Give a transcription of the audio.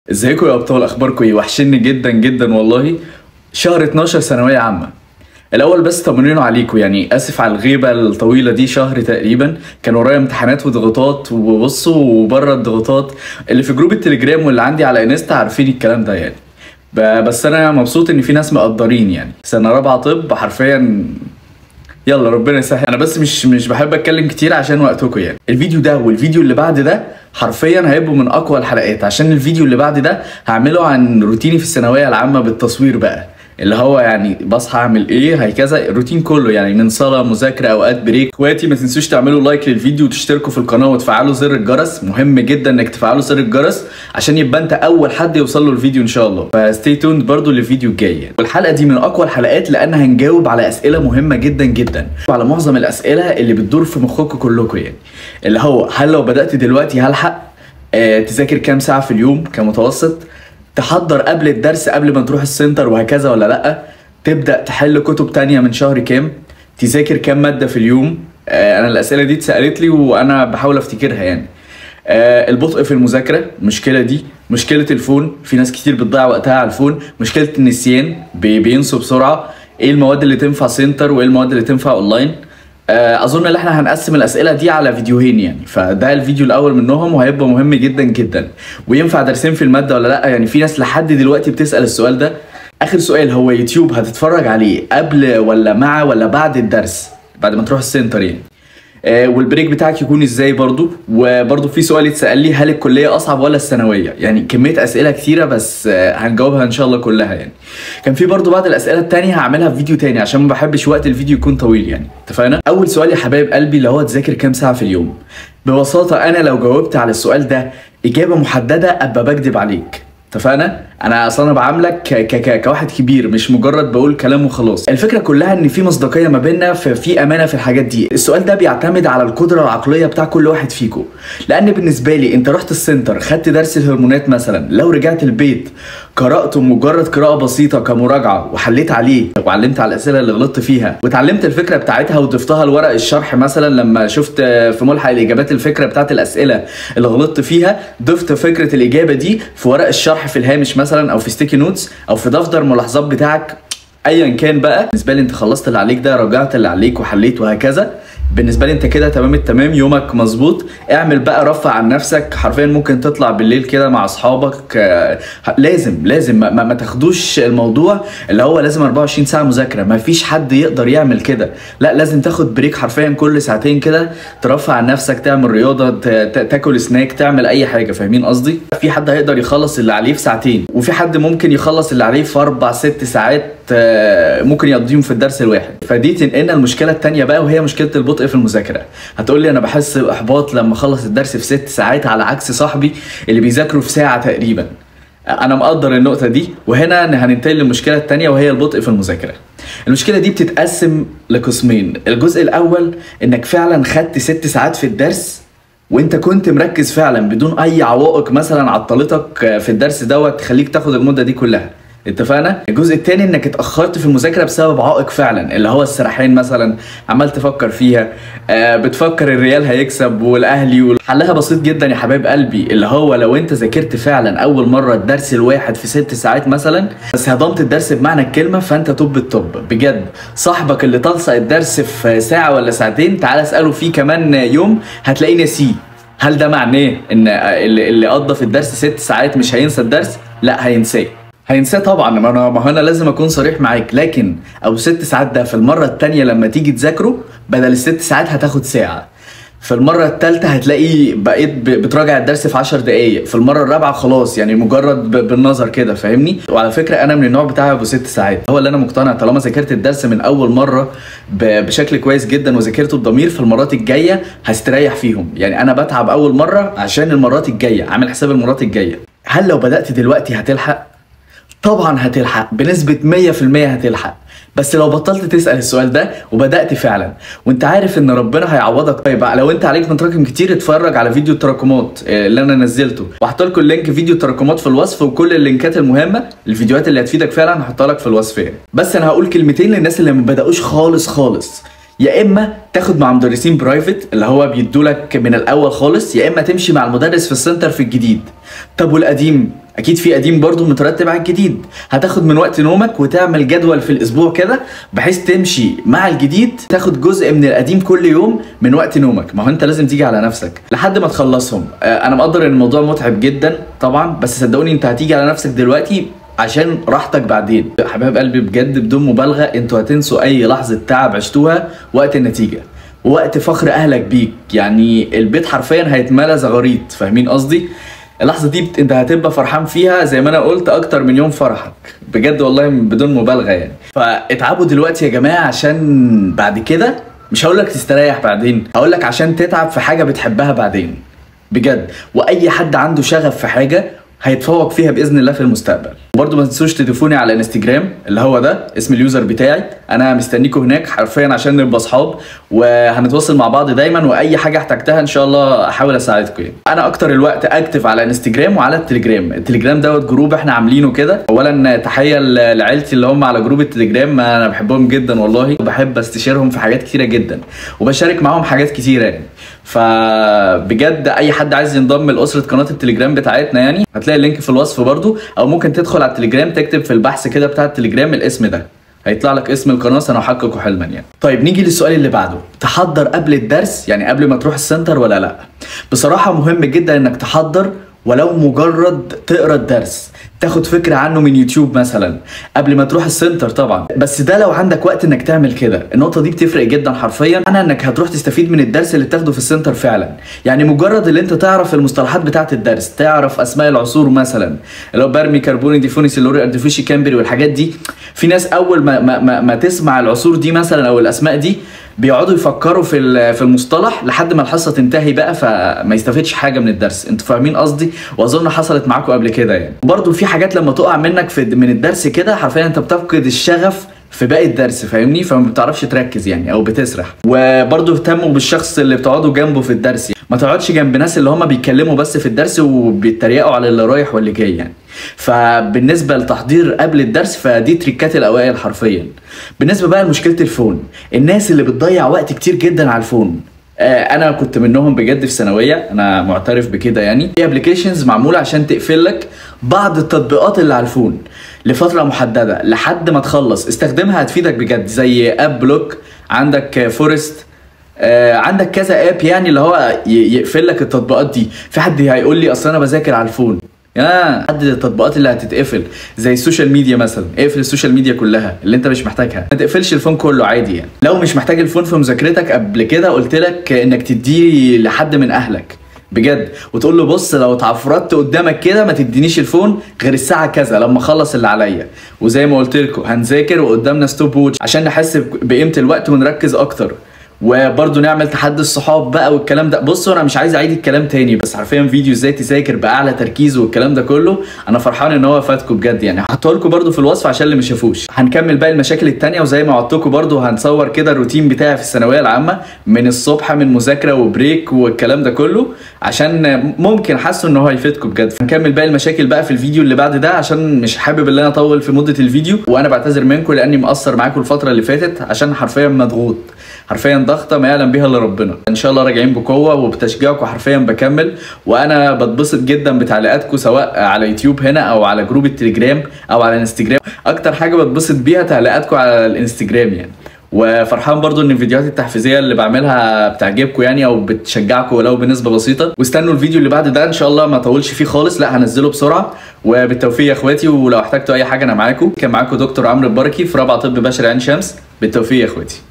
ازيكم يا ابطال؟ اخباركم ايه؟ وحشني جدا جدا والله. شهر 12 ثانويه عامه. الاول بس طمنينوا عليكم، يعني اسف على الغيبه الطويله دي، شهر تقريبا كان ورايا امتحانات وضغوطات، وبصوا وبره الضغوطات اللي في جروب التليجرام واللي عندي على انستا عارفين الكلام ده يعني. بس انا مبسوط ان في ناس مقدرين، يعني سنه رابعه طب حرفيا. يلا ربنا يسهل. انا بس مش بحب اتكلم كتير عشان وقتكم. يعني الفيديو ده والفيديو اللي بعد ده حرفيا هيبقوا من اقوى الحلقات، عشان الفيديو اللي بعد ده هعمله عن روتيني في الثانويه العامه بالتصوير بقى، اللي هو يعني بصحى اعمل ايه هكذا، الروتين كله يعني من صلاه مذاكره اوقات بريك. اخواتي ما تنسوش تعملوا لايك للفيديو وتشتركوا في القناه وتفعلوا زر الجرس، مهم جدا انك تفعلوا زر الجرس عشان يبقى انت اول حد يوصل له الفيديو ان شاء الله. فستي توند برضو للفيديو الجاي. والحلقه دي من اقوى الحلقات لان هنجاوب على اسئله مهمه جدا جدا، وعلى معظم الاسئله اللي بتدور في مخكم كلكم، يعني اللي هو هل لو بدات دلوقتي هلحق تذاكر كام ساعه في اليوم كمتوسط، تحضر قبل الدرس قبل ما تروح السنتر وهكذا ولا لا، تبدأ تحل كتب تانية من شهر كام، تذاكر كام مادة في اليوم. انا الاسئلة دي اتسألت لي وانا بحاول افتكرها يعني. البطء في المذاكرة، المشكلة دي، مشكلة الفون، في ناس كتير بتضيع وقتها على الفون، مشكلة النسيان، بينسوا بسرعة، ايه المواد اللي تنفع سنتر وايه المواد اللي تنفع اونلاين. اظن ان احنا هنقسم الاسئله دي على فيديوهين يعني، فده الفيديو الاول منهم وهيبقى مهم جدا جدا. وينفع درسين في الماده ولا لا؟ يعني في ناس لحد دلوقتي بتسال السؤال ده. اخر سؤال، هو يوتيوب هتتفرج عليه قبل ولا مع ولا بعد الدرس، بعد ما تروح السنتر يعني؟ والبريك بتاعك يكون ازاي برضو؟ وبرضو في سؤال اتسال لي، هل الكليه اصعب ولا الثانويه؟ يعني كميه اسئله كتيره بس هنجاوبها ان شاء الله كلها يعني. كان في برضو بعض الاسئله التانية هعملها في فيديو تاني عشان ما بحبش وقت الفيديو يكون طويل يعني، اتفقنا؟ اول سؤال يا حبايب قلبي اللي هو تذاكر كام ساعه في اليوم. ببساطه انا لو جاوبت على السؤال ده اجابه محدده ابقى بكذب عليك، اتفقنا؟ انا اصلا بعاملك كواحد كبير، مش مجرد بقول كلام وخلاص. الفكره كلها ان في مصداقيه ما بيننا، في امانه في الحاجات دي. السؤال ده بيعتمد على القدره العقليه بتاع كل واحد فيكم، لان بالنسبه لي انت رحت السنتر خدت درس الهرمونات مثلا، لو رجعت البيت قراته مجرد قراءه بسيطه كمراجعه وحليت عليه وعلمت على الاسئله اللي غلطت فيها وتعلمت الفكره بتاعتها وضفتها لورق الشرح، مثلا لما شفت في ملحق الاجابات الفكره بتاعت الاسئله اللي غلطت فيها، ضفت فكره الاجابه دي في ورق الشرح في الهامش مثلا او في ستيكي نوتس او في دفتر ملاحظات بتاعك، ايا كان بقى. بالنسبه لي انت خلصت اللي عليك ده، راجعت اللي عليك وحليت وهكذا، بالنسبه لي انت كده تمام التمام، يومك مظبوط. اعمل بقى رفع عن نفسك، حرفيا ممكن تطلع بالليل كده مع اصحابك. لازم ما تاخدوش الموضوع اللي هو لازم 24 ساعه مذاكره، ما فيش حد يقدر يعمل كده، لا لازم تاخد بريك حرفيا كل ساعتين كده، ترفع عن نفسك، تعمل رياضه، تاكل سناك، تعمل اي حاجه، فاهمين قصدي؟ في حد هيقدر يخلص اللي عليه في ساعتين، وفي حد ممكن يخلص اللي عليه في 4-6 ساعات ممكن يقضيهم في الدرس الواحد. فدي تنقلنا المشكله الثانيه بقى، وهي مشكله البطء في المذاكره. هتقول لي انا بحس باحباط لما اخلص الدرس في 6 ساعات على عكس صاحبي اللي بيذاكروا في ساعه تقريبا. انا مقدر النقطه دي، وهنا هننتقل للمشكله الثانيه وهي البطء في المذاكره. المشكله دي بتتقسم لقسمين. الجزء الاول انك فعلا خدت 6 ساعات في الدرس وانت كنت مركز فعلا بدون اي عوائق مثلا عطلتك في الدرس دوت تخليك تاخد المده دي كلها، اتفقنا؟ الجزء الثاني انك اتاخرت في المذاكره بسبب عائق فعلا، اللي هو السرحان مثلا، عمال تفكر فيها، بتفكر الريال هيكسب والاهلي حلها بسيط جدا يا حبايب قلبي، اللي هو لو انت ذاكرت فعلا اول مره الدرس الواحد في 6 ساعات مثلا، بس هضمت الدرس بمعنى الكلمه، فانت توب التوب بجد. صاحبك اللي تلصق الدرس في ساعه ولا ساعتين تعال اساله فيه كمان يوم هتلاقيه ناسيه. هل ده معناه ان اللي قضى في الدرس 6 ساعات مش هينسى الدرس؟ لا هينساه طبعا. ما انا لازم اكون صريح معاك، لكن او 6 ساعات ده في المره الثانيه لما تيجي تذاكره بدل ال6 ساعات هتاخد ساعه، في المره الثالثه هتلاقي بقيت بتراجع الدرس في 10 دقائق، في المره الرابعه خلاص يعني مجرد بالنظر كده، فاهمني؟ وعلى فكره انا من النوع بتاع ابو 6 ساعات، هو اللي انا مقتنع طالما ذاكرت الدرس من اول مره بشكل كويس جدا وذاكرته بضمير، في المرات الجايه هستريح فيهم. يعني انا بتعب اول مره عشان المرات الجايه، عامل حساب المرات الجايه. هل لو بدات دلوقتي هتلحق؟ طبعا هتلحق بنسبة 100% هتلحق، بس لو بطلت تسأل السؤال ده وبدأت فعلا وانت عارف ان ربنا هيعوضك. طيب لو انت عليك متراكم كتير اتفرج على فيديو التراكمات اللي انا نزلته، وهحط لكم اللينك فيديو التراكمات في الوصف، وكل اللينكات المهمة الفيديوهات اللي هتفيدك فعلا هحطها لك في الوصف يعني. بس انا هقول كلمتين للناس اللي ما بدأوش خالص. يا اما تاخد مع مدرسين برايفت اللي هو بيدولك من الاول خالص، يا اما تمشي مع المدرس في السنتر في الجديد. طب والقديم اكيد في قديم برضو مترتب على الجديد. هتاخد من وقت نومك وتعمل جدول في الاسبوع كده بحيث تمشي مع الجديد، تاخد جزء من القديم كل يوم من وقت نومك. ما هو انت لازم تيجي على نفسك لحد ما تخلصهم. انا مقدر ان الموضوع متعب جدا طبعا، بس صدقوني انت هتيجي على نفسك دلوقتي عشان راحتك بعدين. حبايب قلبي بجد بدون مبالغه انتوا هتنسوا اي لحظه تعب عشتوها وقت النتيجه، وقت فخر اهلك بيك. يعني البيت حرفيا هيتملى زغاريط، فاهمين قصدي؟ اللحظه دي انت هتبقى فرحان فيها زي ما انا قلت اكتر من يوم فرحك، بجد والله بدون مبالغه يعني. فاتعبوا دلوقتي يا جماعه عشان بعد كده، مش هقول لك تستريح بعدين، هقول لك عشان تتعب في حاجه بتحبها بعدين بجد. واي حد عنده شغف في حاجه هيتفوق فيها باذن الله في المستقبل. وبرده ما تنسوش تضيفوني على انستجرام اللي هو ده اسم اليوزر بتاعي، انا مستنيكم هناك حرفيا عشان نبقى اصحاب وهنتواصل مع بعض دايما، واي حاجه احتجتها ان شاء الله احاول اساعدكم يعني. انا اكتر الوقت اكتف على انستجرام وعلى التليجرام. التليجرام دوت جروب احنا عاملينه كده. اولا تحيه لعيلتي اللي هم على جروب التليجرام، انا بحبهم جدا والله، وبحب استشيرهم في حاجات كتيره جدا وبشارك معاهم حاجات كتيره يعني. فبجد اي حد عايز ينضم لاسره قناه التليجرام بتاعتنا يعني هتلاقي اللينك في الوصف برضو، او ممكن تدخل على التليجرام تكتب في البحث كده بتاع التليجرام الاسم ده هيطلع لك اسم القناه سنحقق حلما يعني. طيب نيجي للسؤال اللي بعده، تحضر قبل الدرس يعني قبل ما تروح السنتر ولا لا؟ بصراحه مهم جدا انك تحضر ولو مجرد تقرا الدرس، تاخد فكره عنه من يوتيوب مثلا قبل ما تروح السنتر طبعا، بس ده لو عندك وقت انك تعمل كده. النقطه دي بتفرق جدا حرفيا، انا انك هتروح تستفيد من الدرس اللي بتاخده في السنتر فعلا. يعني مجرد اللي انت تعرف المصطلحات بتاعه الدرس، تعرف اسماء العصور مثلا اللي هو برمي كربوني ديفوني سيلوري اردفوشي كامبري والحاجات دي. في ناس اول ما تسمع العصور دي مثلا او الاسماء دي بيقعدوا يفكروا في المصطلح لحد ما الحصه تنتهي بقى، فما يستفادش حاجه من الدرس. انتوا فاهمين قصدي؟ واظن حصلت معاكم قبل كده يعني. برضو في حاجات لما تقع منك من الدرس كده حرفيا انت بتفقد الشغف في باقي الدرس، فاهمني؟ فما بتعرفش تركز يعني او بتسرح. وبرضو اهتموا بالشخص اللي بتقعدوا جنبه في الدرس يعني. ما تقعدش جنب ناس اللي هم بيتكلموا بس في الدرس وبيتريقوا على اللي رايح واللي جاي يعني. فبالنسبه لتحضير قبل الدرس فدي تريكات الاوائل حرفيا. بالنسبه بقى لمشكله الفون، الناس اللي بتضيع وقت كتير جدا على الفون، انا كنت منهم بجد في ثانويه، انا معترف بكده يعني. في ابلكيشنز معموله عشان تقفل لك بعض التطبيقات اللي على الفون لفتره محدده لحد ما تخلص. استخدمها هتفيدك بجد، زي اب بلوك، عندك فورست، عندك كذا اب يعني اللي هو يقفل لك التطبيقات دي. في حد هيقول لي اصل انا بذاكر على الفون، حدد التطبيقات اللي هتتقفل زي السوشيال ميديا مثلا، اقفل السوشيال ميديا كلها اللي انت مش محتاجها، ما تقفلش الفون كله عادي يعني. لو مش محتاج الفون في مذاكرتك قبل كده قلت لك انك تديه لحد من اهلك بجد، وتقول له بص لو اتعفرت قدامك كده ما تدينيش الفون غير الساعه كذا لما اخلص اللي عليا. وزي ما قلت لكم هنذاكر وقدامنا ستوب ووتش عشان نحس بقيمه الوقت ونركز اكتر. وبرضه نعمل تحدي الصحاب بقى والكلام ده. بصوا انا مش عايز اعيد الكلام تاني، بس حرفيا فيديو ازاي تذاكر باعلى تركيز والكلام ده كله انا فرحان ان هو فاتكم بجد يعني. هحطه لكم برضه في الوصف عشان اللي ما شافوش. هنكمل باقي المشاكل التانيه، وزي ما وعدتكم برضه هنصور كده الروتين بتاعي في الثانويه العامه من الصبح من مذاكره وبريك والكلام ده كله، عشان ممكن حاسه ان هو هيفيدكم بجد. هنكمل باقي المشاكل بقى في الفيديو اللي بعد ده عشان مش حابب ان انا اطول في مده الفيديو، وانا بعتذر منكم لاني مقصر معاكم الفتره اللي فاتت عشان حرفيا مضغوط، حرفيا ضغطه ما يعلم بها الا ربنا. ان شاء الله راجعين بقوه وبتشجيعكم حرفيا بكمل. وانا بتبسط جدا بتعليقاتكم سواء على يوتيوب هنا او على جروب التليجرام او على الانستجرام. اكتر حاجه بتبسط بيها تعليقاتكم على الانستجرام يعني. وفرحان برضو ان الفيديوهات التحفيزيه اللي بعملها بتعجبكم يعني او بتشجعكم ولو بنسبه بسيطه. واستنوا الفيديو اللي بعد ده ان شاء الله ما اطولش فيه خالص، لا هنزله بسرعه. وبالتوفيق يا اخواتي، ولو احتجتوا اي حاجه انا معاكم. كان معاكم دكتور عمرو البركي في رابعه طب بشري عين شمس. بالتوفيق يا اخواتي.